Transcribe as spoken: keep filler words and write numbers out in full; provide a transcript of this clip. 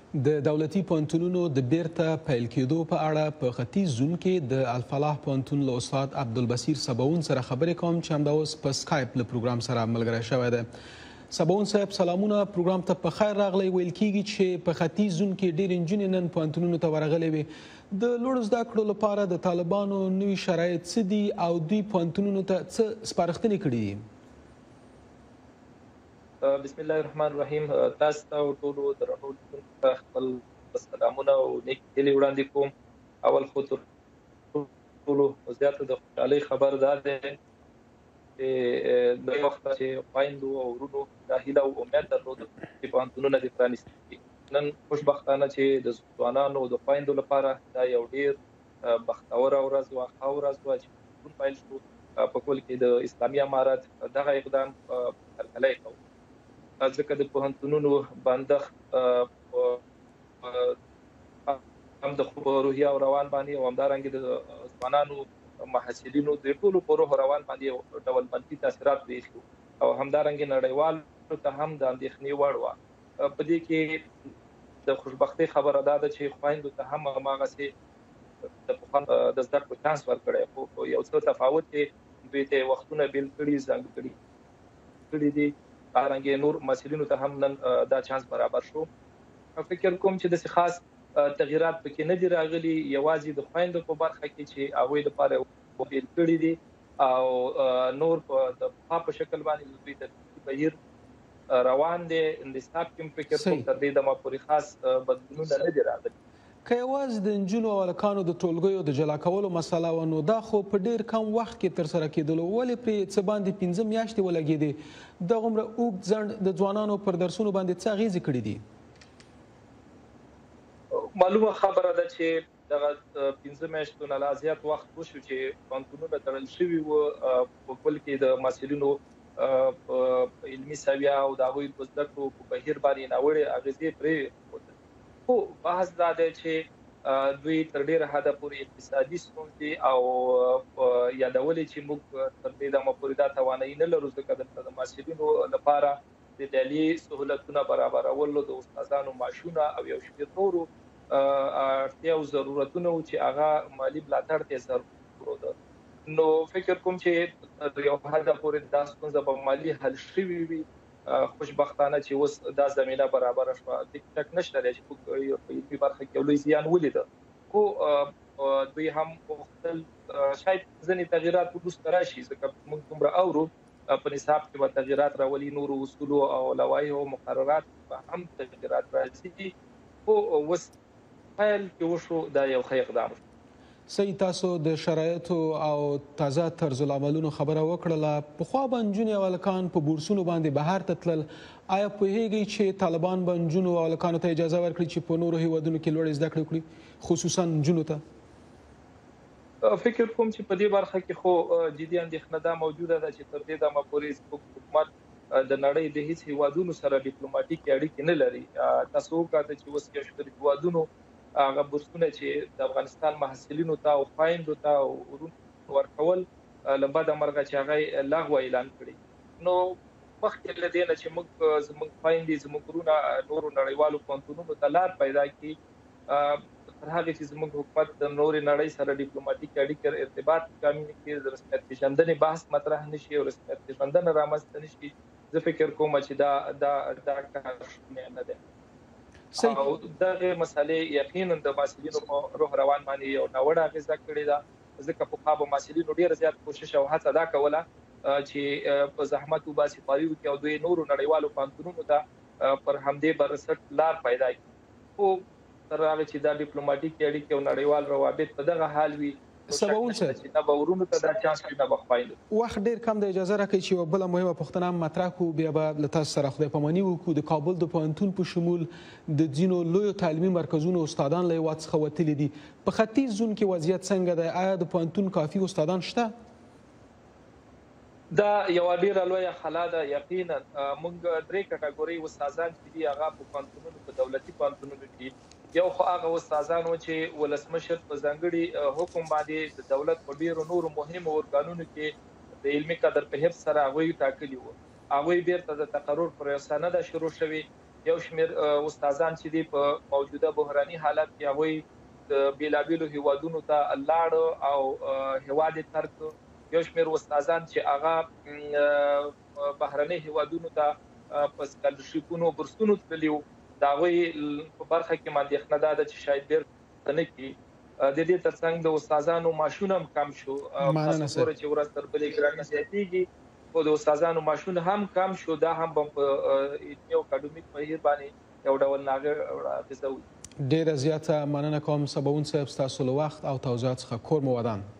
د دولتي پوهنتونونو د بیرته پیل کېدو په اړه په ختیځ زون کې د الفلاح پوهنتون له استاد عبدالبصیر سباون سره خبرې کوم چې همدا اوس په سکایپ له پروګرام سره ملګری شوی دی. سباون صاحب سلامونه، پروګرام ته په خیر راغلی. ویل کېږي چې په ختیځ زون کې ډېرې نجونې نن پوهنتونونو ته ورغلې وې. د لوړو زده کړو لپاره د طالبانو نوي شرایط څه دي او دوی پوهنتونونو ته څه سپارښتنې کړي دي؟ بسم الله الرحمن الرحیم. تاسو ته او ټولو درنو لیدونکو خپل سلامونه او نیک هیلې وړاندې کوم. اول خو تر ټولو زیاته د خوشحالۍ خبر دا دی چې د وخت چې خویندو او ورونو دا هیله او امید درلود چې پوهنتونونه دې پرانیستي. نن خوشبختانه چې د ځوانانو او د خویندو لپاره دا یو ډېر بختوره ورځ وه، ښه ورځ وه چې پوهنتون پیل شو. په کل کې د اسلامي امارت دغه اقدام هرکلی کوو، ځکه د پوهنتونونو بندښت هم د خوب روحیه او روان باندې او همدارنګه د ځوانانو محصلینو د ټولو په روح روان باندې یو ډول منفي تاثیرات پرېښي او همدارنګه نړیوالو ته هم د اندېښنې وړ وه. په دې کې د خوشبختۍ خبره دا ده چې خویندو ته هم هماغسې د پخوا د زده کړو چانس ورکړی، خو یو څه تفاوت دی، دوی ته وختونه بیل کړي، ځانګړي کړي کړي دي. همدارنګه نور مسلینو ته هم نن دا چانس برابر شو. فکر کوم چې داسې خاص تغییرات پکې نه دي راغلي، یوازې د خویندو په برخه کې چې هغوی لپاره بیل کړي دي او نور د پخوا په شکل باندې دوی ته بهیر روان دی. انتصاب کې فکر کوم تر دې دمه پورې خاص بدلونونه نه دي راغلي. که یوازې د نجونو او هلکانو د ټولګیو د جلا کولو مسله وه، نو دا خو په ډېر کم وخت کې ترسره کېدلو، ولې پرې څه باندې پنځه میاشتې ولګېدې؟ دغومره اوږد ځنډ د ځوانانو پر درسونو باندې څه اغېزې کړي دي؟ معلومه خبره ده چې دغه پنځه میاشتو نه لا زیات وخت وشو چې پوهنتونونه تړل شوي وو. په کل کې د محصلینو په علمي سویه او د هغوی په زده کړو په بهیر باندې ناوړې اغېزې پرېښودل. خو بحث دا دی چې دوی تر ډېره حده پورې اقتصادي ستونزې او یادولې چې موږ تر دې دمه پورې دا توانایي نه لرو، ځکه دلته د محصلینو لپاره د ډالي سهولتونه برابرولو، د استادانو معاشونه او یو شمېر نورو اړتیا او ضرورتونه وو چې هغه مالي ملاتړ ته ضرورت ده. نو فکر کوم چې تر یو حده پورې دا ستونزه به مالي حل شوې وي. خوشبختانه چې اوس دا زمینه برابره شوه. ټیک ټاک نشته دی چې په علمي برخه کې یو لوی زیان ولیده، خو دوی هم غوښتل شاید ځینې تغییرات وروسته راشي، ځکه موږ دومره اورو په نصاب کې به تغییرات راولي، نورو اصولو او لوایحو او مقررات به هم تغییرات راځي، خو اوس پیل کې وشو دا یو ښه اقدام شو. صحیح، تاسو د شرایطو او تازه طرز العملونو خبره وکړله. پخوا به نجونې او هلکان په بورسونو باندې بهر ته تلل. آیا پوهیږئ چې طالبان به نجونو او هلکانو ته اجازه ورکړي چې په نورو هیوادونو کې لوړې زده کړې وکړي، خصوصا نجونو ته؟ فکر کوم چې په دې برخه کې خو جدي اندېښنه دا موجوده ده چې تر دې دمه پورې زموږ حکومت د نړۍ د هیڅ هیوادونو سره ډیپلوماټیکې اړیکې نه لري. تاسو وکړئ چې اوس یو شمېر هیوادونو هغه بورسونه چې د افغانستان محصلینو ته او خویندو ته او ورونو ورکول له بده مرغه چې هغه لغوه اعلان کړي. نو مخکې له دې نه چې موږ زموږ خویندې زموږ ورونه نورو نړیوالو پوهنتونونو ته لار پیدا کړي، تر هغې چې زموږ حکومت د نورې نړۍ سره ډیپلوماټیک اړیکې ارتباط کامل کړي، د رسمیت پېژندنې بحث مطرح نه شي او رسمیت پېژندنه رامنځته نه شي، زه فکر کوم چې دا دا دا کار شونی نه دی. او دغه مسلې یقینا د محصلینو په روح روان باندې یو ناوړه اغېزه کړې ده، ځکه پخوا به محصلینو ډېره زیات کوشش او هڅه دا کوله چې په زحمت وباسي، خواري وکړي او دوی نورو نړیوالو پوهنتونونو ته پر همدې بنسټ لار پیدا کړي. خو تر هغه چې دا ډیپلوماټیکې اړیکې او نړیوال روابط په دغه حال وي، سباون صاحب چې دا به ورونو ته دا چانس وي، دا به خویندو. وخت ډېر کم دی، اجازه راکړئ چې یوه بله مهمه پوښتنه هم مطرح کړو، بیا به له تاسو سره خدای پاماني وکړو. د کابل د پوهنتون په شمول د ځینو لویو تعلیمي مرکزونو استادان له هېواد څخه وتلي دي. په ختیځ زون کې وضعیت څنګه دی؟ آیا د پوهنتون کافي استادان شته؟ دا یوه ډېره لویه خلا ده. یقینا موږ درې کټګورۍ استادان چې دي هغه په پوهنتونونو په دولتي پوهنتونونو کې، یو خو هغه استادان وو چې ولسمشر په ځانګړي حکم باندې د دولت په ډېرو نورو مهمو ارګانونو کې د علمي قدر په حفظ سره هغوی ټاکلي وو. هغوی بیرته د تقرر پروسه نه ده شروع شوې، یو شمېر استادان چې دی په موجوده بحراني حالت کې هغوی د بیلابیلو هیوادونو ته لاړ او هیواد یې ترک یو شمېر استادان چې هغه بهرني هیوادونو ته په سکالرشیپونو بورسونو تللي وو د هغوی په برخه کې اندېښنه دا ده چې شاید بیرته نه کړي د دې ترڅنګ د استادانو معاشونه هم کم شو خاصه چې ورځ تر بلې ګراني زیاتېږي خو د استادانو معاشونه هم کم شو دا هم په علمي او اکاډمیک بهیر باندې یو ډول اغېزه وي. ډېره زیاته مننه کوم سباوون صاحب ستاسو له وخت او توضیحات څخه کور مو ودان.